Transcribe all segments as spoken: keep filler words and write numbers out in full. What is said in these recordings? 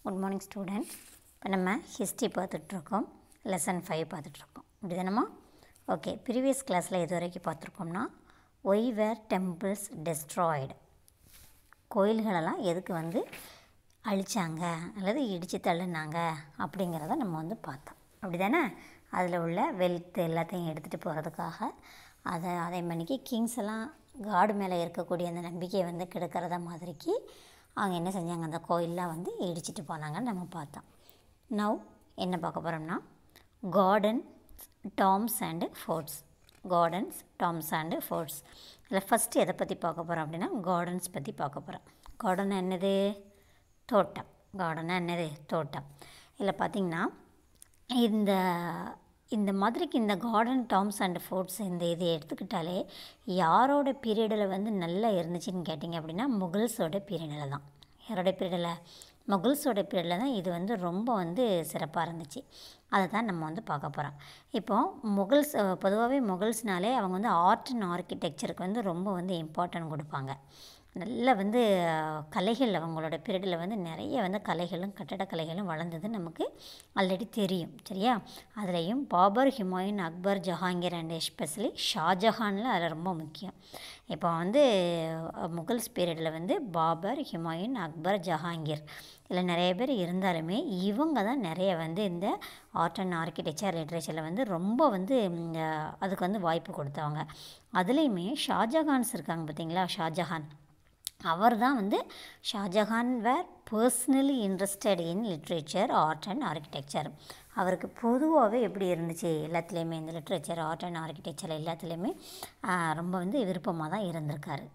Good morning students. இப்போ நம்ம history பார்த்துட்ருக்கோம், லெசன் ஃபைவ் பார்த்துட்ருக்கோம். இப்படி தானம்மா? ஓகே, ப்ரீவியஸ் கிளாஸில் இது வரைக்கும் பார்த்துருக்கோம்னா ஒய் வேர் டெம்பிள்ஸ் டெஸ்ட்ராய்டு, கோயில்களெல்லாம் எதுக்கு வந்து அழித்தாங்க அல்லது இடித்து தள்ளுனாங்க அப்படிங்கிறத நம்ம வந்து பார்த்தோம். அப்படி தானே? அதில் உள்ள வெல்த் எல்லாத்தையும் எடுத்துகிட்டு போகிறதுக்காக அதை அதே மணிக்கு கிங்ஸ் எல்லாம் காடு மேலே இருக்கக்கூடிய அந்த நம்பிக்கையை வந்து கெடுக்கிறத மாதிரிக்கு அவங்க என்ன செஞ்சாங்க, அந்த கோயிலெலாம் வந்து இடிச்சிட்டு போனாங்கன்னு நம்ம பார்த்தோம். நவ் என்ன பார்க்க போகிறோம்னா garden tombs and forts. Gardens tombs and forts. இதில் ஃபஸ்ட்டு எதை பற்றி பார்க்க போகிறோம் அப்படின்னா கார்டன்ஸ் பற்றி பார்க்க போகிறோம். கார்டன் என்னது? தோட்டம். கார்டனாக என்னது? தோட்டம். இதில் பார்த்திங்கன்னா இந்த இந்த மாதிரிக்கு இந்த கார்டன் டாம்ஸ் அண்ட் ஃபோர்ட்ஸ் இந்த இதை எடுத்துக்கிட்டாலே யாரோட பீரியடில் வந்து நல்லா இருந்துச்சுன்னு கேட்டிங்க அப்படின்னா முகல்ஸோட பீரியடில் தான். யாரோட பீரியடில்? முகல்ஸோட பீரியடில் தான் இது வந்து ரொம்ப வந்து சிறப்பாக இருந்துச்சு. அதை தான் நம்ம வந்து பார்க்க போகிறோம். இப்போது முகல்ஸ் பொதுவாகவே முகல்ஸ்னாலே அவங்க வந்து ஆர்ட் அண்ட் ஆர்கிடெக்சருக்கு வந்து ரொம்ப வந்து இம்பார்ட்டன்ட் கொடுப்பாங்க. நல்ல வந்து கலைகள் அவங்களோட பீரியடில் வந்து நிறைய வந்து கலைகளும் கட்டடக்கலைகளும் வளர்ந்தது நமக்கு ஆல்ரெடி தெரியும். சரியா? அதுலேயும் பாபர், ஹுமாயூன், அக்பர், ஜஹாங்கீர் அண்ட் எஸ்பெஷலி ஷாஜஹானில் அதில் ரொம்ப முக்கியம். இப்போ வந்து முகல்ஸ் பீரியடில் வந்து பாபர், ஹுமாயூன், அக்பர், ஜஹாங்கீர் இதில் நிறைய பேர் இருந்தாலுமே இவங்க தான் நிறைய வந்து இந்த ஆர்ட் அண்ட் ஆர்கிடெக்சர் லிட்ரேச்சரில் வந்து ரொம்ப வந்து அதுக்கு வந்து வாய்ப்பு கொடுத்தவங்க. அதுலேயுமே ஷாஜஹான்ஸ் இருக்காங்க பார்த்தீங்களா? ஷாஜஹான் அவர் தான் வந்து Shahjahan were personally interested in literature, art and architecture. அவருக்கு பொதுவாகவே எப்படி இருந்துச்சு எல்லாத்துலேயுமே, இந்த லிட்ரேச்சர், ஆர்ட் அண்ட் ஆர்கிடெக்சர் எல்லாத்துலேயுமே ரொம்ப வந்து விருப்பமாக தான் இருந்திருக்காரு.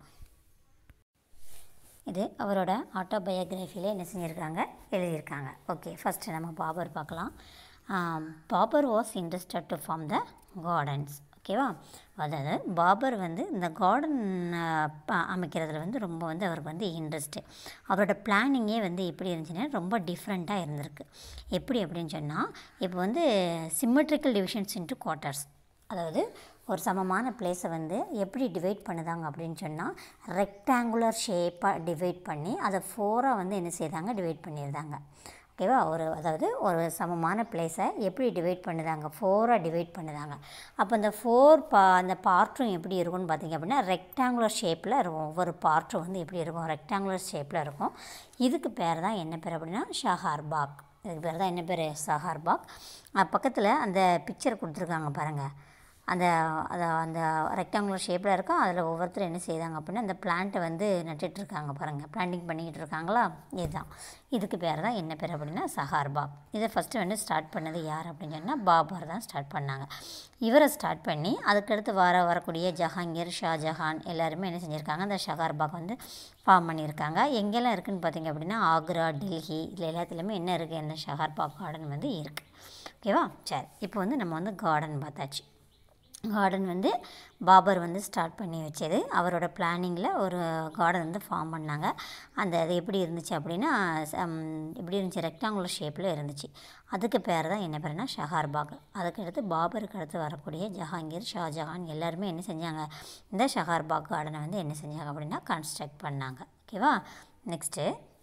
இது அவரோட ஆட்டோபயோகிராஃபியில் என்ன செஞ்சுருக்காங்க, எழுதியிருக்காங்க. ஓகே, ஃபஸ்ட்டு நம்ம பாபர் பார்க்கலாம். Babur was interested to form the gardens. ஓகேவா? அதாவது பாபர் வந்து இந்த கார்டன் அமைக்கிறதுல வந்து ரொம்ப வந்து அவருக்கு வந்து இன்ட்ரெஸ்ட்டு. அவரோட பிளானிங்கே வந்து எப்படி இருந்துச்சுன்னா ரொம்ப டிஃப்ரெண்ட்டாக இருந்திருக்கு. எப்படி அப்படின்னு சொன்னால், இப்போ வந்து சிம்மெட்ரிக்கல் டிவிஷன்ஸ் இன்ட்டு குவார்ட்டர்ஸ், அதாவது ஒரு சமமான பிளேஸை வந்து எப்படி டிவைட் பண்ணுதாங்க அப்படின்னு சொன்னால் ரெக்டாங்குலர் ஷேப்பாக டிவைட் பண்ணி அதை ஃபோராக வந்து என்ன செய்தாங்க, டிவைட் பண்ணியிருந்தாங்க. ஓகேவா? ஒரு அதாவது ஒரு சமமான பிளேஸை எப்படி டிவைட் பண்ணுதாங்க, ஃபோராக டிவைட் பண்ணுதாங்க. அப்போ அந்த ஃபோர் பா அந்த பார்ட்டும் எப்படி இருக்கும்னு பார்த்திங்க அப்படின்னா ரெக்டாங்குலர் ஷேப்பில் இருக்கும். ஒவ்வொரு பார்ட்டும் வந்து எப்படி இருக்கும், ரெக்டாங்குலர் ஷேப்பில் இருக்கும். இதுக்கு பேர் தான் என்ன பேர் அப்படின்னா ஷஹார்பாக். இதுக்கு பேர் தான் என்ன பேர்? ஷஹார்பாக். பக்கத்தில் அந்த பிக்சர் கொடுத்துருக்காங்க பாருங்கள். அந்த அதை அந்த ரெக்டாங்குலர் ஷேப்பில் இருக்கும். அதில் ஒவ்வொருத்தரும் என்ன செய்தாங்க அப்படின்னா அந்த பிளான்ட்டை வந்து நட்டுட்ருக்காங்க பாருங்கள், பிளான்டிங் பண்ணிக்கிட்டு இருக்காங்களா? இதுதான். இதுக்கு பேர் தான் என்ன பேர் அப்படின்னா ஷஹார்பாக். இதை ஃபஸ்ட்டு வந்து ஸ்டார்ட் பண்ணது யார் அப்படின்னு சொன்னால் பாபர் தான் ஸ்டார்ட் பண்ணாங்க. இவரை ஸ்டார்ட் பண்ணி அதுக்கடுத்து வர வரக்கூடிய ஜஹாங்கீர், ஷாஜஹான் எல்லாருமே என்ன செஞ்சுருக்காங்க, அந்த ஷஹார்பாக் வந்து ஃபார்ம் பண்ணியிருக்காங்க. எங்கெல்லாம் இருக்குதுன்னு பார்த்திங்க அப்படின்னா ஆக்ரா, டெல்லி இதில் எல்லாத்துலேயுமே என்ன இருக்குது, இந்த ஷஹார்பாக் கார்டன் வந்து இருக்குது. ஓகேவா? சரி, இப்போ வந்து நம்ம வந்து கார்டன் பார்த்தாச்சு. கார்டன் வந்து பாபர் வந்து ஸ்டார்ட் பண்ணி வச்சது. அவரோட பிளானிங்கில் ஒரு கார்டன் வந்து ஃபார்ம் பண்ணாங்க. அந்த அது எப்படி இருந்துச்சு அப்படின்னா எப்படி இருந்துச்சு, ரெக்டாங்குலர் ஷேப்பில் இருந்துச்சு. அதுக்கு பேர் தான் என்ன பேருனா ஷஹார்பாக். அதுக்கடுத்து பாபருக்கு அடுத்து வரக்கூடிய ஜஹாங்கீர், ஷாஜஹான் எல்லாருமே என்ன செஞ்சாங்க, இந்த ஷஹார்பாக் கார்டனை வந்து என்ன செஞ்சாங்க அப்படின்னா கன்ஸ்ட்ரக்ட் பண்ணாங்க. ஓகேவா? நெக்ஸ்ட்டு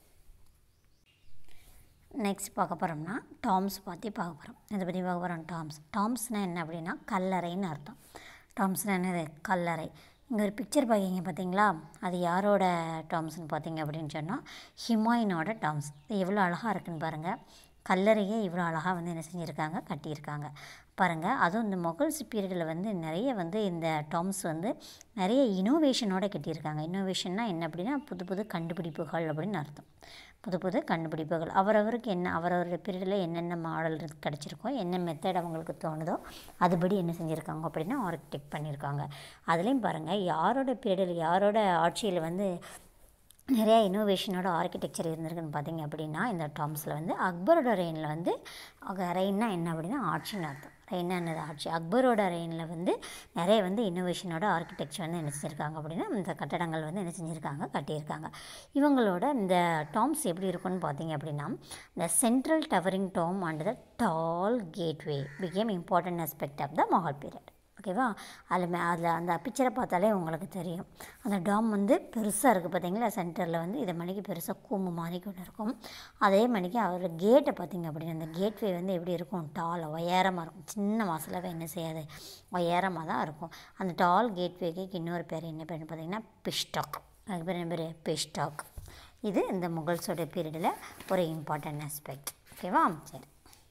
நெக்ஸ்ட் பார்க்க போகிறோம்னா டாம்ஸ் பற்றி பார்க்க போகிறோம். இதை பற்றி பார்க்க போகிறோம். டாம்ஸ் டாம்ஸ்னால் என்ன அப்படின்னா கல்லறைன்னு அர்த்தம். டாம்ஸ்னால் என்னது? கல்லறை. இங்கே ஒரு பிக்சர் பார்க்கிங்க பார்த்தீங்களா? அது யாரோட டாம்ஸ்ன்னு பார்த்தீங்க அப்படின்னு சொன்னால் ஹுமாயூனோட டாம்ஸ். இது எவ்வளோ அழகாக இருக்குன்னு பாருங்கள். கல்லறையே இவ்வளோ அழகாக வந்து என்ன செஞ்சுருக்காங்க, கட்டியிருக்காங்க பாருங்கள். அதுவும் இந்த முகல்ஸ் பீரியடில் வந்து நிறைய வந்து இந்த டாம்ஸ் வந்து நிறைய இனோவேஷனோடு கட்டியிருக்காங்க. இனோவேஷன்னா என்ன அப்படின்னா புது புது கண்டுபிடிப்புகள் அப்படின்னு அர்த்தம். புது புது கண்டுபிடிப்புகள் அவரவருக்கு என்ன அவரவருடைய பீரியடில் என்னென்ன மாடல் கிடச்சிருக்கோ, என்ன மெத்தட் அவங்களுக்கு தோணுதோ அதுபடி என்ன செஞ்சுருக்காங்க அப்படின்னா ஆர்கிடெக்ட் பண்ணியிருக்காங்க. அதுலேயும் பாருங்கள் யாரோட பீரியடில் யாரோட ஆட்சியில் வந்து நிறையா இனோவேஷனோட ஆர்கிடெக்சர் இருந்திருக்குன்னு பார்த்திங்க அப்படின்னா இந்த டாம்ஸில் வந்து அக்பரோட ரெயினில் வந்து ரெயின்னா என்ன அப்படின்னா ஆட்சின்னு அர்த்தம். ரெயின்னா என்னது? ஆட்சி. அக்பரோட ரெயினில் வந்து நிறைய வந்து இனோவேஷனோட ஆர்கிடெக்சர் வந்து என்ன செஞ்சுருக்காங்க அப்படின்னா இந்த கட்டடங்கள் வந்து என்ன செஞ்சுருக்காங்க, கட்டியிருக்காங்க. இவங்களோட இந்த டாம்ஸ் எப்படி இருக்குன்னு பார்த்திங்க அப்படின்னா இந்த central towering tomb and the tall gateway became important aspect of the Mughal period. ஓகேவா. அதில் மே அதில் அந்த பிக்சரை பார்த்தாலே உங்களுக்கு தெரியும். அந்த டாம் வந்து பெருசாக இருக்குது பார்த்தீங்களா, சென்டரில் வந்து இதை மணிக்கு பெருசாக கூம்பு மாதிரி ஒன்று இருக்கும். அதே மணிக்கு அவரோட கேட்டை பார்த்திங்க அப்படின்னா அந்த கேட்வே வந்து எப்படி இருக்கும், டால் உயரமாக இருக்கும். சின்ன வாசலாகவே என்ன செய்யாது, உயரமாக தான் இருக்கும். அந்த டால் கேட்வேக்கு இன்னொரு பேர் என்ன பேர்னு பார்த்தீங்கன்னா பிஷ்டாக். அதுக்கு பேர் என்ன பேர், பிஷ்டாக். இது இந்த முகல்ஸோட பீரியடில் ஒரு இம்பார்ட்டன்ட் ஆஸ்பெக்ட். ஓகேவா. சரி,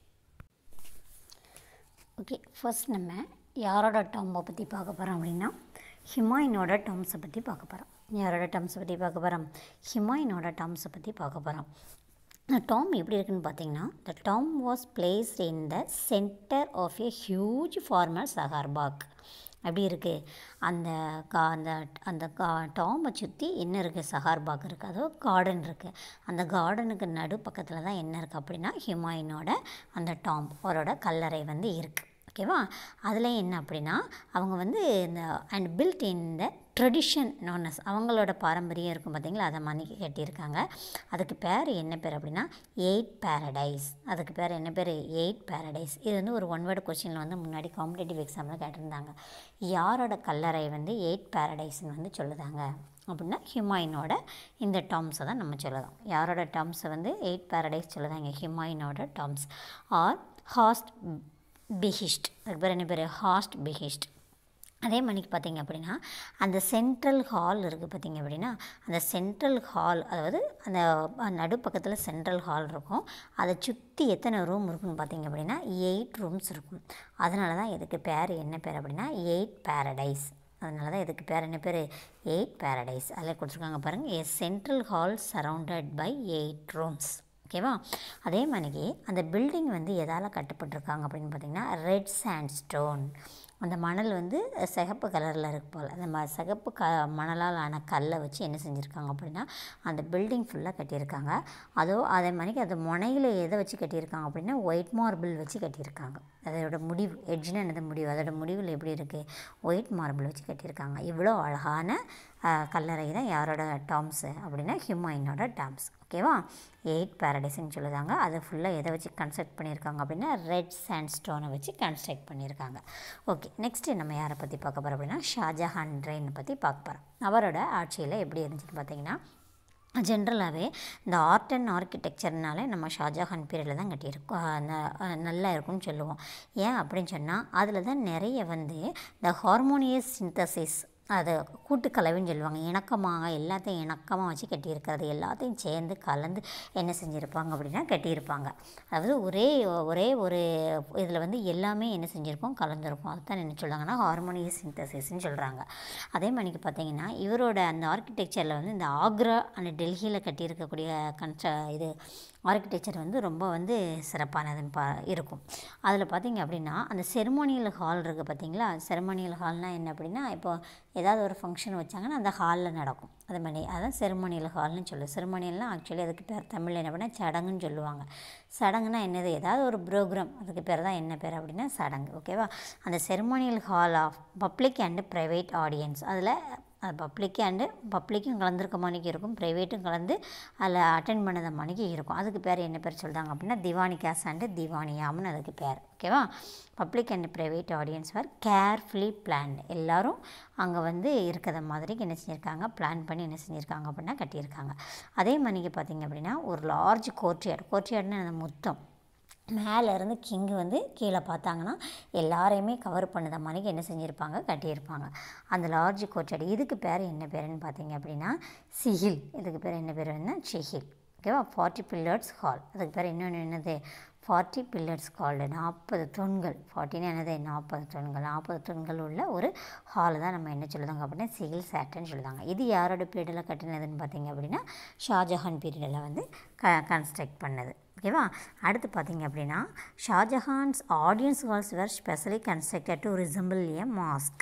ஓகே. ஃபர்ஸ்ட் நம்ம யாரோட டாம்பை பற்றி பார்க்க போகிறோம் அப்படின்னா ஹுமாயூனோட டாம்ஸை பற்றி பார்க்க போகிறோம். யாரோட டாம்ஸை பற்றி பார்க்க போகிறோம், ஹுமாயூனோட டாம்ஸை பற்றி பார்க்க போகிறோம். இந்த டாம் எப்படி இருக்குன்னு பார்த்தீங்கன்னா, the tomb was placed in the centre of a huge formal Charbagh. அப்படி இருக்குது அந்த கா அந்த அந்த கா டாமை சுற்றி என்ன இருக்குது, சஹார்பாக் இருக்குது, அதோ கார்டன் இருக்குது. அந்த கார்டனுக்கு நடு பக்கத்தில் தான் என்ன இருக்குது அப்படின்னா ஹுமாயூனோட அந்த டாம் அவரோட கல்லறை வந்து இருக்குது. ஓகேவா. அதில் என்ன அப்படின்னா அவங்க வந்து இந்த and built in the tradition நானஸ், அவங்களோட பாரம்பரியம் இருக்கும் பார்த்தீங்களா, அதை மணிக்கு கட்டியிருக்காங்க. அதுக்கு பேர் என்ன பேர் அப்படின்னா எயிட் பேரடைஸ். அதுக்கு பேர் என்ன பேர், எயிட் பேரடைஸ். இது வந்து ஒரு ஒன் வேர்டு கொஸ்டினில் வந்து முன்னாடி காம்படேட்டிவ் எக்ஸாமில் கேட்டிருந்தாங்க. யாரோட கல்லறை வந்து எயிட் பேரடைஸ்ன்னு வந்து சொல்லுதாங்க அப்படின்னா ஹுமாயூனோட இந்த டாம்ஸை தான் நம்ம சொல்லலாம். யாரோட டாம்ஸை வந்து எயிட் பேரடைஸ் சொல்லுதாங்க, ஹுமாயூனோட டாம்ஸ் ஆர் ஹாஸ்ட் பிஹிஷ்ட். அதுக்கு பேர் என்ன பேர், ஹாஸ்ட் பிஹிஷ்ட். அதே மணிக்கு பார்த்திங்க அப்படின்னா அந்த சென்ட்ரல் ஹால் இருக்குது பார்த்திங்க அப்படின்னா அந்த சென்ட்ரல் ஹால், அதாவது அந்த நடுப்பக்கத்தில் சென்ட்ரல் ஹால் இருக்கும். அதை சுற்றி எத்தனை ரூம் இருக்குன்னு பார்த்திங்க அப்படின்னா எயிட் ரூம்ஸ் இருக்கும். அதனால தான் இதுக்கு பேர் என்ன பேர் அப்படின்னா எயிட் பேரடைஸ். அதனால தான் இதுக்கு பேர் என்ன பேர், எயிட் பேரடைஸ். அதில் கொடுத்துருக்காங்க பாருங்கள், a central hall surrounded by eight rooms. ஓகேவா. அதே மாதிரிக்கு அந்த பில்டிங் வந்து எதால் கட்டப்பட்டிருக்காங்க அப்படின்னு பார்த்திங்கன்னா ரெட் சாண்ட்ஸ்டோன். அந்த மணல் வந்து சிகப்பு கலரில் இருக்கு போல், அந்த ம சிகப்பு க மணலால் ஆன கல்லை வச்சு என்ன செஞ்சுருக்காங்க அப்படின்னா அந்த பில்டிங் ஃபுல்லாக கட்டியிருக்காங்க. அதோ அதே மாதிரிக்கு அது முனையில் எதை வச்சு கட்டியிருக்காங்க அப்படின்னா ஒயிட் மார்பிள் வச்சு கட்டியிருக்காங்க. அதோட முடிவு, எட்ஜின்னு என்னது முடிவு, அதோட முடிவில் எப்படி இருக்குது, ஒயிட் மார்பிள் வச்சு கட்டியிருக்காங்க. இவ்வளோ அழகான கல்லறை தான் யாரோட டாம்ஸு அப்படின்னா ஹுமாயூனோட டாம்ஸ். ஓகேவா. எயிட் பேரடைஸ்ன்னு சொல்லுதாங்க. அதை ஃபுல்லாக எதை வச்சு கன்ஸ்ட்ரக்ட் பண்ணியிருக்காங்க அப்படின்னா ரெட் சாண்ட்ஸ்டோனை வச்சு கன்ஸ்ட்ரக்ட் பண்ணியிருக்காங்க. ஓகே, நெக்ஸ்ட்டு நம்ம யாரை பற்றி பார்க்க போகிறோம் அப்படின்னா ஷாஜஹான் ரெயின் பற்றி பார்க்க போகிறோம். அவரோட ஆட்சியில் எப்படி இருந்துச்சுன்னு பார்த்தீங்கன்னா ஜென்ரலாகவே இந்த ஆர்ட் அண்ட் ஆர்கிடெக்சர்னாலே நம்ம ஷாஜஹான் பீரியடில் தான் கட்டியிருக்கோம், நல்லா இருக்கும்னு சொல்லுவோம். ஏன் அப்படின்னு சொன்னால் அதில் தான் நிறைய வந்து இந்த ஹார்மோனியஸ் சிந்தசிஸ், அது கூட்டுக்கலவைன்னு சொல்லுவாங்க, இணக்கமாக எல்லாத்தையும் இணக்கமாக வச்சு கட்டியிருக்கிறது, எல்லாத்தையும் சேர்ந்து கலந்து என்ன செஞ்சுருப்பாங்க அப்படின்னா கட்டியிருப்பாங்க. அதாவது ஒரே ஒரே ஒரு இதில் வந்து எல்லாமே என்ன செஞ்சுருக்கோம், கலந்துருக்கும். அதுதான் என்ன சொல்கிறாங்கன்னா ஹார்மோனியஸ் சிந்தசிஸ்ன்னு சொல்கிறாங்க. அதே மாதிரிக்கு பார்த்தீங்கன்னா இவரோட அந்த ஆர்கிடெக்சரில் வந்து இந்த ஆக்ரா அந்த டெல்லியில் கட்டியிருக்கக்கூடிய கன்ஸ்ட்ர இது ஆர்கிடெக்சர் வந்து ரொம்ப வந்து சிறப்பானதுன்னு பா இருக்கும். அதில் பார்த்திங்க அப்படின்னா அந்த செரிமோனியல் ஹால் இருக்குது பார்த்திங்களா. செரிமோனியல் ஹால்னால் என்ன அப்படின்னா இப்போ ஏதாவது ஒரு ஃபங்க்ஷன் வச்சாங்கன்னா அந்த ஹாலில் நடக்கும். அது மாதிரி அதான் செரிமோனியல் ஹால்னு சொல்லு. செரிமோனியல்னால் ஆக்சுவலி அதுக்கு பேர் தமிழில் என்ன பண்ணால் சடங்குன்னு சொல்லுவாங்க. சடங்குனா என்னது, ஏதாவது ஒரு ப்ரோக்ராம், அதுக்கு பேர் தான் என்ன பேர் அப்படின்னா சடங்கு. ஓகேவா. அந்த ceremonial hall of public and private audience, அதில் அது பப்ளிக்கு அண்டு பப்ளிக்கும் கலந்துருக்க மணிக்கு இருக்கும், ப்ரைவேட்டும் கலந்து அதில் அட்டென்ட் பண்ணத மணிக்கு இருக்கும். அதுக்கு பேர் என்ன பேர் சொல்கிறாங்க அப்படின்னா திவானிகாஸ் அண்டு திவானியாம்னு அதுக்கு பேர். ஓகேவா. Public and private audience are carefully planned. எல்லோரும் அங்கே வந்து இருக்கிற மாதிரிக்கு என்ன செஞ்சுருக்காங்க, பிளான் பண்ணி என்ன செஞ்சுருக்காங்க அப்படின்னா கட்டியிருக்காங்க. அதே மாதிரிக்கு பார்த்திங்க அப்படின்னா ஒரு லார்ஜ் கோர்ட்யார்டு, கோர்ட்யார்டுன்னு அந்த மொத்தம் மேலேருந்து கிங்கு வந்து கீழே பார்த்தாங்கன்னா எல்லாரையுமே கவர் பண்ணுற மாதிரிக்கு என்ன செஞ்சுருப்பாங்க, கட்டியிருப்பாங்க. அந்த லார்ஜ் கோர்ட்யார்டு இதுக்கு பேர் என்ன பேருன்னு பார்த்தீங்க அப்படின்னா சிஹில். இதுக்கு பேர் என்ன பேர் என்ன, சிஹில். ஓகேவா. ஃபார்ட்டி பில்லர்ஸ் ஹால், அதுக்கு பேர் இன்னொன்று என்னது ஃபார்ட்டி பில்லர்ஸ் கால்டு, நாற்பது தூண்கள். ஃபார்ட்டின்னு என்னது நாற்பது தூண்கள், நாற்பது தூண்கள் உள்ள ஒரு ஹால் தான் நம்ம என்ன சொல்லுதாங்க அப்படின்னா சிகில் சேட்டன்னு சொல்லுதாங்க. இது யாரோட பீரியடில் கட்டினதுன்னு பார்த்தீங்க அப்படின்னா ஷாஜஹான் பீரியடில் வந்து க கன்ஸ்ட்ரக்ட் பண்ணது. ஓகேவா. அடுத்து பார்த்திங்க அப்படின்னா Shahjahan's audience halls were specially constructed to resemble a mosque.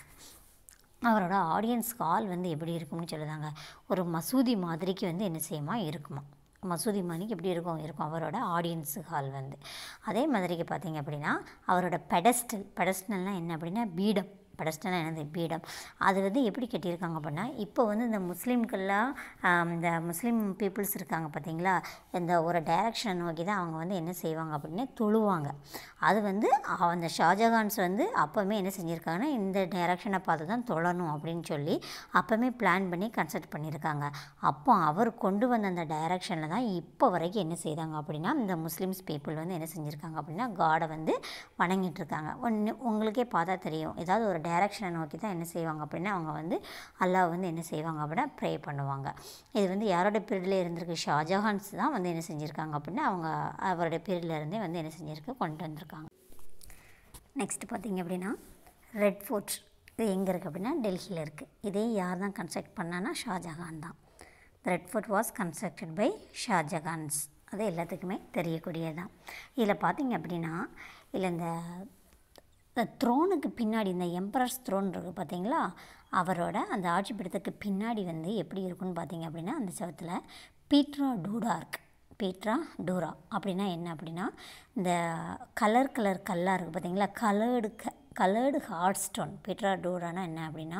அவரோட ஆடியன்ஸ் ஹால் வந்து எப்படி இருக்கும்னு சொல்லுதாங்க, ஒரு மசூதி மாதிரிக்கு வந்து என்ன செய்யுமா இருக்குமா, மசூதி மாதிரிக்கு எப்படி இருக்கும் இருக்கும் அவரோட ஆடியன்ஸு ஹால் வந்து. அதே மாதிரிக்கு பார்த்திங்க அப்படின்னா அவரோட பெடஸ்டல், பெடஸ்டல்னால் என்ன அப்படின்னா பீடம், பெடஸ்டல்னா என்னது பீடம். அது வந்து எப்படி கட்டியிருக்காங்க அப்படின்னா, இப்போ வந்து இந்த முஸ்லீம்கள்லாம் இந்த முஸ்லீம் பீப்புள்ஸ் இருக்காங்க பார்த்தீங்களா, இந்த ஒரு டைரக்ஷனை நோக்கி தான் அவங்க வந்து என்ன செய்வாங்க அப்படின்னா தொழுவாங்க. அது வந்து அந்த ஷாஜகான்ஸ் வந்து அப்போவுமே என்ன செஞ்சுருக்காங்கன்னா, இந்த டைரக்ஷனை பார்த்து தான் தொழணும் அப்படின்னு சொல்லி அப்போவுமே பிளான் பண்ணி கன்சல்ட் பண்ணியிருக்காங்க. அப்போ அவர் கொண்டு வந்த அந்த டைரக்ஷனில் தான் இப்போ வரைக்கும் என்ன செய்தாங்க அப்படின்னா, இந்த முஸ்லீம்ஸ் பீப்புள் வந்து என்ன செஞ்சுருக்காங்க அப்படின்னா காடை வந்து வணங்கிட்டு இருக்காங்க. ஒன்று உங்களுக்கே பார்த்தா தெரியும், ஏதாவது ஒரு டைரக்ஷனை நோக்கி தான் என்ன செய்வாங்க அப்படின்னா அவங்க வந்து அல்லாஹ் வந்து என்ன செய்வாங்க அப்படின்னா ப்ரே பண்ணுவாங்க. இது வந்து யாரோட பீரியடில் இருந்திருக்கு, ஷாஜஹான்ஸ் தான் வந்து என்ன செஞ்சுருக்காங்க அப்படின்னா அவங்க அவரோட பீரியடில் இருந்தே வந்து என்ன செஞ்சுருக்க கொண்டு வந்திருக்காங்க. நெக்ஸ்ட் பார்த்திங்க அப்படின்னா ரெட் ஃபோர்ட், இது எங்கே இருக்குது அப்படின்னா டெல்லியில் இருக்குது. இதே யார் தான் கன்ஸ்ட்ரக்ட் பண்ணான்னா ஷாஜஹான் தான். Red Fort was constructed by Shahjahan's. அது எல்லாத்துக்குமே தெரியக்கூடியதான். இதில் பார்த்திங்க அப்படின்னா இல்லை இந்த த்ரோனுக்கு பின்னாடி இந்த எம்பரர்ஸ் த்ரோன் இருக்குது பார்த்தீங்களா, அவரோட அந்த ஆட்சி பீடத்துக்கு பின்னாடி வந்து எப்படி இருக்குன்னு பார்த்தீங்க அப்படின்னா அந்த செவத்தில் பீட்ரா டூரா இருக்குது. பீட்ரா டூரா அப்படின்னா என்ன அப்படின்னா இந்த கலர் கலர் கல்லாக இருக்குது பார்த்தீங்களா, கலர்டு க coloured hard stone. Pietra dura என்ன அப்படின்னா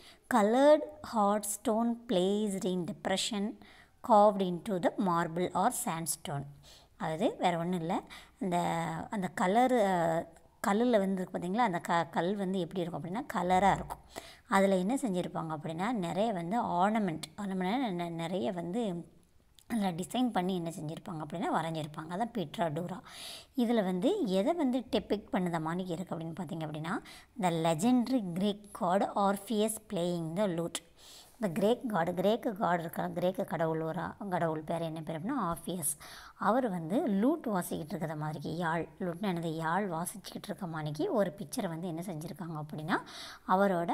coloured hard stone placed in depression carved into the marble or sandstone. அதாவது வேறு ஒன்றும் இல்லை, இந்த அந்த கலரு கல்லில் வந்து இருக்குது பார்த்திங்களா, அந்த க கல் வந்து எப்படி இருக்கும் அப்படின்னா கலராக இருக்கும். அதில் என்ன செஞ்சுருப்பாங்க அப்படின்னா நிறைய வந்து ஆர்னமெண்ட் ஆர்னமெண்ட் நிறைய வந்து அதில் டிசைன் பண்ணி என்ன செஞ்சுருப்பாங்க அப்படின்னா வரைஞ்சிருப்பாங்க. அதான் பீட்ரா டூரா. இதில் வந்து எதை வந்து டெபிக் பண்ணுத மாதிரி இருக்குது அப்படின்னு பார்த்திங்க அப்படின்னா the legendary Greek god Orpheus playing the lute. இந்த கிரேக் காடு கிரேக்கு காடு இருக்கா, கிரேக்க கடவுள் ஒரு கடவுள் பேர் என்ன பேர் அப்படின்னா ஆஃபியஸ். அவர் வந்து லூட் வாசிக்கிட்டு இருக்கிற மாதிரிக்கு, யாழ் லூட்னு என்னது யாழ் வாசிச்சுக்கிட்டு இருக்க மாதிரிக்கு ஒரு பிக்சரை வந்து என்ன செஞ்சுருக்காங்க அப்படின்னா அவரோட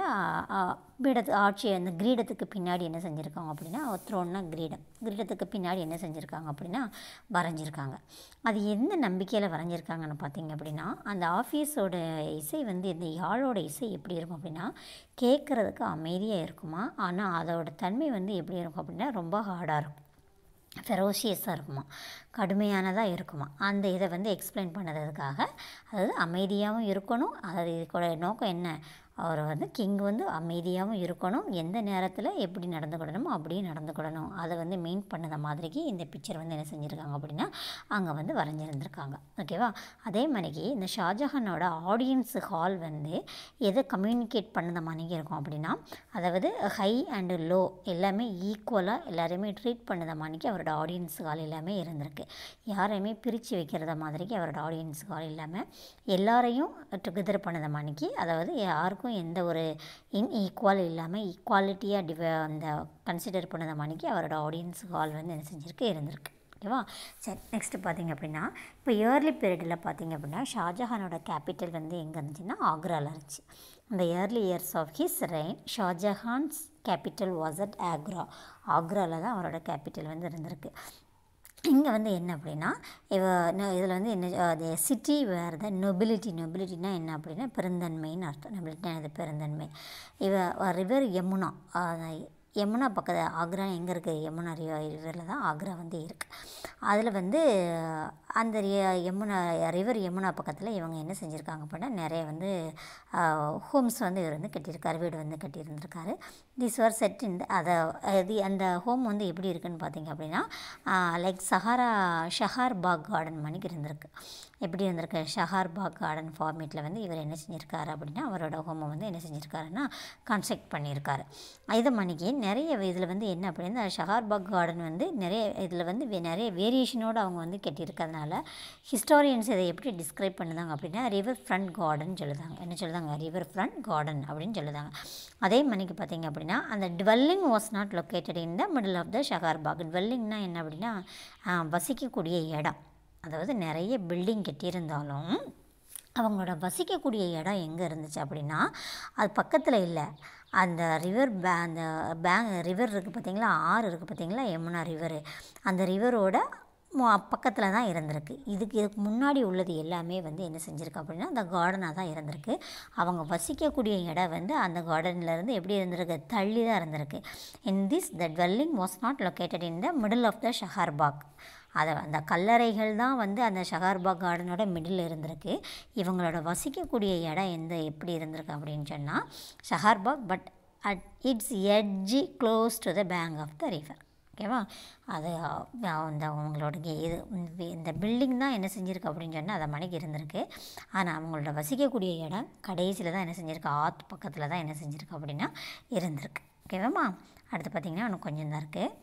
பீடத்து ஆட்சி அந்த கிரீடத்துக்கு பின்னாடி என்ன செஞ்சுருக்காங்க அப்படின்னா த்ரோன்னா கிரீடம், கிரீடத்துக்கு பின்னாடி என்ன செஞ்சுருக்காங்க அப்படின்னா வரைஞ்சிருக்காங்க. அது எந்த நம்பிக்கையில் வரைஞ்சிருக்காங்கன்னு பார்த்தீங்க அப்படின்னா அந்த ஆஃபீஸோட இசை வந்து இந்த யாழோட இசை எப்படி இருக்கும் அப்படின்னா கேட்குறதுக்கு அமைதியாக இருக்குமா, ஆனால் அதோட தன்மை வந்து எப்படி இருக்கும் அப்படின்னா ரொம்ப ஹார்டாக இருக்கும், ஃபெரோஷியஸாக இருக்குமா, கடுமையானதாக இருக்குமா. அந்த இதை வந்து எக்ஸ்பிளைன் பண்ணுறதுக்காக அதாவது அமைதியாகவும் இருக்கணும். அதாவது இதுக்கூட நோக்கம் என்ன, அவர் வந்து கிங் வந்து அமைதியாகவும் இருக்கணும், எந்த நேரத்தில் எப்படி நடந்துக்கிடணுமோ அப்படியே நடந்துக்கிடணும், அதை வந்து மெயின் பண்ணத மாதிரிக்கு இந்த பிக்சர் வந்து என்ன செஞ்சுருக்காங்க அப்படின்னா அங்கே வந்து வரைஞ்சிருந்துருக்காங்க. ஓகேவா. அதே மாதிரிக்கு இந்த ஷாஜஹானோட ஆடியன்ஸ் ஹால் வந்து எதை கம்யூனிகேட் பண்ணத மாதிரிக்கு இருக்கும் அப்படின்னா அதாவது ஹை அண்டு லோ எல்லாமே ஈக்குவலாக எல்லாருமே ட்ரீட் பண்ணத மாதிரிக்கு அவரோட ஆடியன்ஸ் ஹால் எல்லாமே இருந்திருக்கு. யாரையுமே பிரித்து வைக்கிறத மாதிரிக்கு அவரோட ஆடியன்ஸ் ஹால் இல்லாமல் எல்லாரையும் டுகெதர் பண்ணத மாதிரிக்கு, அதாவது யாருக்கும் எந்த ஒரு இன்ஈக்குவல் இல்லாமல் ஈக்குவாலிட்டியாக டிவ அந்த கன்சிடர் பண்ணத மாதிரிக்கு அவரோட ஆடியன்ஸ் ஹால் வந்து என்ன செஞ்சுருக்கு இருந்திருக்கு. ஓகேவா. சரி, நெக்ஸ்ட்டு பார்த்திங்க அப்படின்னா இப்போ இயர்லி பீரியடில் பார்த்திங்க அப்படின்னா ஷாஜஹானோட கேபிட்டல் வந்து எங்கே இருந்துச்சுன்னா ஆக்ராவில் இருந்துச்சு. இந்த early years of his reign Shahjahan's capital was at Agra. ஆக்ராவில் தான் அவரோட கேபிட்டல் வந்து இருந்திருக்கு. இங்கே வந்து என்ன அப்படின்னா இவ இதில் வந்து என்ன சிட்டி வேறு த நொபிலிட்டி. நொபிலிட்டினா என்ன அப்படின்னா பெருந்தன்மைன்னு அர்த்தம். நொபிலிட்டினா அது பெருந்தன்மை. இவ ரிவர் யமுனா, யமுனா பக்கத்து ஆக்ரா எங்கே இருக்குது, யமுனா ரிவரில் தான் ஆக்ரா வந்து இருக்குது. அதில் வந்து அந்த யமுனா ரிவர் யமுனா பக்கத்தில் இவங்க என்ன செஞ்சுருக்காங்க அப்படின்னா நிறைய வந்து ஹோம்ஸ் வந்து இவர் வந்து கட்டியிருக்காரு, வீடு வந்து கட்டியிருந்திருக்காரு. திஸ் வர் செட் இன் அதை அது அந்த ஹோம் வந்து எப்படி இருக்குதுன்னு பார்த்திங்க அப்படின்னா லைக் சஹாரா ஷஹார் பாக் கார்டன் மணிக்கு இருந்திருக்கு. எப்படி இருந்திருக்கு, ஷஹார் பாக் கார்டன் ஃபார்மேட்டில் வந்து இவர் என்ன செஞ்சுருக்காரு அப்படின்னா அவரோட ஹோமை வந்து என்ன செஞ்சுருக்காருன்னா கன்ஸ்ட்ரக்ட் பண்ணியிருக்காரு. இதை மணிக்கு நிறைய இதில் வந்து என்ன அப்படின்னா ஷஹார் பாக் கார்டன் வந்து நிறைய இதில் வந்து நிறைய வேரியேஷனோடு அவங்க வந்து கட்டியிருக்கிறதுனால ஹிஸ்டாரியன்ஸ் இதை எப்படி டிஸ்கிரைப் பண்ணுதாங்க அப்படின்னா ரிவர் ஃப்ரண்ட் கார்டன் சொல்லுதாங்க. என்ன சொல்லுதாங்க, ரிவர் ஃப்ரண்ட் கார்டன் அப்படின்னு சொல்லுதாங்க. அதே மணிக்கு பார்த்திங்க அப்படின்னா அந்த dwelling was not located in the middle of the Shahar Bagh. டுவெல்லிங்னா என்ன அப்படின்னா வசிக்கக்கூடிய இடம். அதாவது நிறைய பில்டிங் கட்டியிருந்தாலும் அவங்களோட வசிக்கக்கூடிய இடம் எங்கே இருந்துச்சு அப்படின்னா அது பக்கத்தில் இல்லை, அந்த ரிவர் பே அந்த பேங் ரிவர் இருக்குது பார்த்திங்களா, ஆறு இருக்குது பார்த்திங்களா யமுனா ரிவரு, அந்த ரிவரோட பக்கத்தில் தான் இருந்திருக்கு. இதுக்கு இதுக்கு முன்னாடி உள்ளது எல்லாமே வந்து என்ன செஞ்சுருக்கு அப்படின்னா அந்த கார்டனாக தான் இருந்திருக்கு. அவங்க வசிக்கக்கூடிய இடம் வந்து அந்த கார்டன்லேருந்து எப்படி இருந்திருக்கு, தள்ளி தான் இருந்திருக்கு. In this the dwelling was not located in the middle of the Shahar Bagh. அதை அந்த கல்லறைகள் தான் வந்து அந்த ஷஹார்பாக் கார்டனோட மிடில் இருந்திருக்கு. இவங்களோட வசிக்கக்கூடிய இடம் எந்த எப்படி இருந்திருக்கு அப்படின்னு சொன்னால் Shaharbagh, but at its edge close to the bank of the river. ஓகேவா? அது அந்த அவங்களோட இது இந்த பில்டிங் தான் என்ன செஞ்சுருக்கு அப்படின்னு சொன்னால் அதை மணிக்கு இருந்திருக்கு. ஆனால் அவங்களோட வசிக்கக்கூடிய இடம் கடைசியில் தான் என்ன செஞ்சுருக்கு, ஆற்று பக்கத்தில் தான் என்ன செஞ்சுருக்கு அப்படின்னா இருந்திருக்கு. ஓகேவாம்மா? அடுத்து பார்த்திங்கன்னா இன்னும் கொஞ்சம் தான் இருக்குது.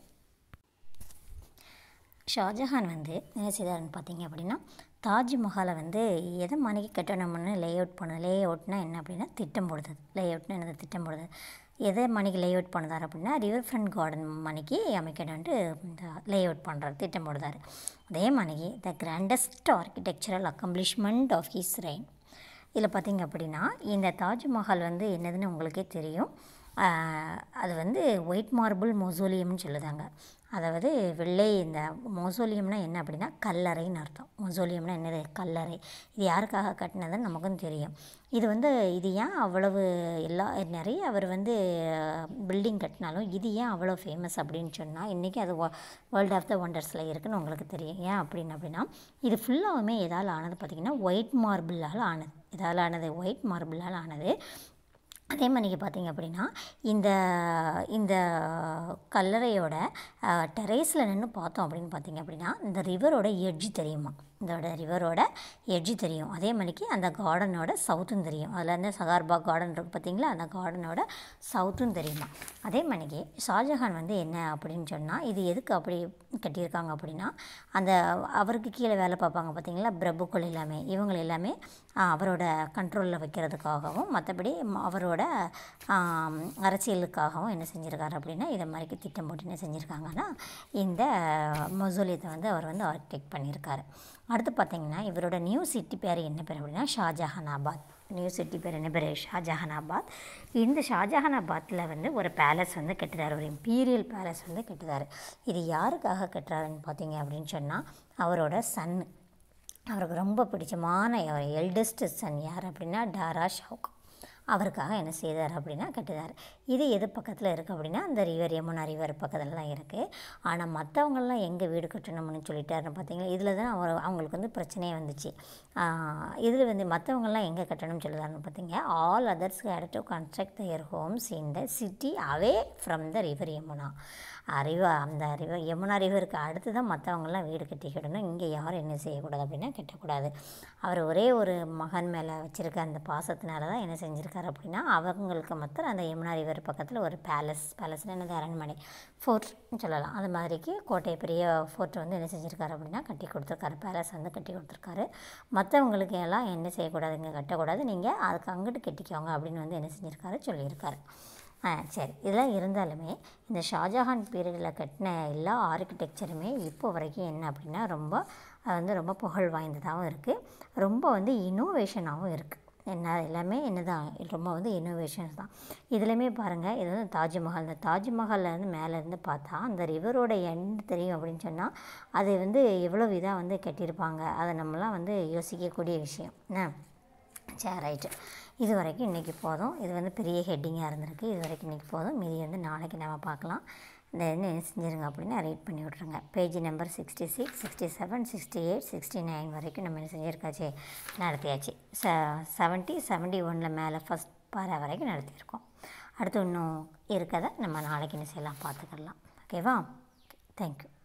ஷாஜஹான் வந்து என்ன செய்தாருன்னு பார்த்தீங்க அப்படின்னா தாஜ்மஹாலை வந்து எதை மணிக்கு கட்டணும்னு லே அவுட் பண்ணது. லே அவுட்னா என்ன அப்படின்னா திட்டம் போடுறது. லே அவுட்னா என்னது, திட்டம் போடுறது. எதை மணிக்கு லே அவுட் பண்ணுறாரு அப்படின்னா ரிவர் ஃப்ரண்ட் கார்டன் மணிக்கு அமைக்கணுன்ட்டு இந்த லே அவுட் பண்ணுறாரு, திட்டம் போடுறாரு. அதே மணிக்கு the grandest architectural accomplishment of his reign. இதில் பார்த்திங்க அப்படின்னா இந்த தாஜ்மஹால் வந்து என்னதுன்னு உங்களுக்கே தெரியும். அது வந்து ஒயிட் மார்பிள் மொசோலியம்னு சொல்லுதாங்க. அதாவது வெள்ளை இந்த மொசோலியம்னா என்ன அப்படின்னா கல்லறைன்னு அர்த்தம். மொசோலியம்னா என்னது, கல்லறை. இது யாருக்காக கட்டினதுன்னு நமக்கும் தெரியும். இது வந்து இது ஏன் அவ்வளவு எல்லா நிறைய அவர் வந்து பில்டிங் கட்டினாலும் இது ஏன் அவ்வளோ ஃபேமஸ் அப்படின்னு சொன்னால் இன்றைக்கி அது வேர்ல்ட் ஆஃப் த ஒண்டர்ஸில் இருக்குதுன்னு உங்களுக்கு தெரியும். ஏன் அப்படின்னு அப்படின்னா இது ஃபுல்லாகவுமே எதால் ஆனது பார்த்திங்கன்னா ஒயிட் மார்பிளால் ஆனது. எதால் ஆனது, ஒயிட் மார்பிளால் ஆனது. அதே மாதிரிக்கு பார்த்திங்க அப்படின்னா இந்த இந்த கல்லறையோட டெரேஸில் நின்று பார்த்தோம் அப்படின்னு பார்த்திங்க அப்படின்னா இந்த ரிவரோட எட்ஜ் தெரியுமா, இதோட ரிவரோட எட்ஜு தெரியும். அதே மாதிரிக்கு அந்த கார்டனோட சவுத்தும் தெரியும். அதில் வந்து ஷஹார்பாக் கார்டன் இருக்குது பார்த்திங்களா, அந்த கார்டனோட சவுத்தும் தெரியுமா. அதே மாதிரிக்கு ஷாஜஹான் வந்து என்ன அப்படின்னு சொன்னால் இது எதுக்கு அப்படி கட்டியிருக்காங்க அப்படின்னா அந்த அவருக்கு கீழே வேலை பார்ப்பாங்க பார்த்திங்களா பிரபுக்கள் எல்லாமே, இவங்க எல்லாமே அவரோட கண்ட்ரோலில் வைக்கிறதுக்காகவும் மற்றபடி அவரோட அரசியலுக்காகவும் என்ன செஞ்சுருக்காரு அப்படின்னா இதை மாதிரிக்கு திட்டம் போட்டு என்ன செஞ்சுருக்காங்கன்னா இந்த மொசோலியத்தை வந்து அவர் வந்து ஆர்கிடெக்ட் பண்ணியிருக்காரு. அடுத்து பார்த்திங்கன்னா இவரோட நியூ சிட்டி பேர் என்ன பேர் அப்படின்னா ஷாஜஹானாபாத். நியூ சிட்டி பேர் என்ன பேர், ஷாஜஹானாபாத். இந்த ஷாஜஹானாபாத்தில் வந்து ஒரு பேலஸ் வந்து கட்டுறாரு, ஒரு இம்பீரியல் பேலஸ் வந்து கட்டுறாரு. இது யாருக்காக கட்டுறாருன்னு பார்த்தீங்க அப்படின்னு சொன்னால் அவரோட சன், அவருக்கு ரொம்ப பிடிச்சமான எல்டஸ்ட் சன் யார் அப்படின்னா டாரா ஷவுக், அவருக்காக என்ன செய்தார் அப்படின்னா கட்டுதார். இது எது பக்கத்தில் இருக்குது அப்படின்னா அந்த ரிவர் யமுனா ரிவர் பக்கத்தில் தான் இருக்குது. ஆனால் மற்றவங்களாம் எங்கே வீடு கட்டணும்னு சொல்லிட்டாருன்னு பார்த்தீங்கன்னா இதில் தான் அவர் அவங்களுக்கு வந்து பிரச்சனையே வந்துச்சு. இதில் வந்து மற்றவங்களாம் எங்கே கட்டணும்னு சொல்லுதாருன்னு பார்த்தீங்க all others had to construct their homes in the city away from the river Yamuna. River அந்த ரிவர் யமுனா ரிவருக்கு அடுத்து தான் மற்றவங்களாம் வீடு கட்டிக்கிடணும், இங்கே யாரும் என்ன செய்யக்கூடாது அப்படின்னா கட்டக்கூடாது. அவர் ஒரே ஒரு மகன் மேலே வச்சுருக்க அந்த பாசத்தினால தான் என்ன செஞ்சுருக்காரு அப்படின்னா அவங்களுக்கு மாத்திரம் அந்த யமுனா ரிவர் பக்கத்தில் ஒரு பேலஸ், பேலஸ்னு என்னது அரண்மனை, ஃபோர்ட்னு சொல்லலாம். அது மாதிரிக்கு கோட்டை பெரிய ஃபோர்ட் வந்து என்ன செஞ்சுருக்காரு அப்படின்னா கட்டி கொடுத்துருக்காரு, பேலஸ் வந்து கட்டி கொடுத்துருக்காரு. மற்றவங்களுக்கு எல்லாம் என்ன செய்யக்கூடாது, இங்கே கட்டக்கூடாது, நீங்கள் அதுக்கு அங்கிட்டு கட்டிக்கோங்க அப்படின்னு வந்து என்ன செஞ்சுருக்காரு சொல்லியிருக்காரு. ஆ சரி. இதெல்லாம் இருந்தாலுமே இந்த ஷாஜஹான் பீரியடில் கட்டின எல்லா ஆர்கிடெக்சருமே இப்போ வரைக்கும் என்ன அப்படின்னா ரொம்ப வந்து ரொம்ப புகழ் வாய்ந்ததாகவும் இருக்குது, ரொம்ப வந்து இன்னோவேஷனாகவும் இருக்குது. என்ன எல்லாமே என்ன தான் ரொம்ப வந்து இன்னோவேஷன்ஸ் தான். இதுலையுமே பாருங்கள், இது வந்து தாஜ்மஹால். இந்த தாஜ்மஹாலில் வந்து மேலேருந்து பார்த்தா அந்த ரிவரோட எண்ட் தெரியும் அப்படின்னு சொன்னால் அது வந்து எவ்வளோ இதாக வந்து கட்டியிருப்பாங்க, அதை நம்மளாம் வந்து யோசிக்கக்கூடிய விஷயம் என்ன. சரி ரைட்டு. இது வரைக்கும் இன்றைக்கி போதும். இது வந்து பெரிய ஹெட்டிங்காக இருந்திருக்கு. இது வரைக்கும் இன்றைக்கி போதும். மீதி வந்து நாளைக்கு நம்ம பார்க்கலாம். இந்த என்ன செஞ்சுருங்க அப்படின்னா ரீட் பண்ணி விட்ருங்க. Page number sixty six sixty seven sixty eight sixty nine வரைக்கும் நம்ம என்ன செஞ்சுருக்காச்சு, நடத்தியாச்சு. ச செவன்ட்டி செவன்ட்டி ஒனில் மேலே ஃபஸ்ட் பாரா வரைக்கும் நடத்தியிருக்கோம். அடுத்து இன்னும் இருக்கதை நம்ம நாளைக்கு என்ன செய்யலாம் பார்த்துக்கலாம். ஓகேவா? தேங்க்யூ.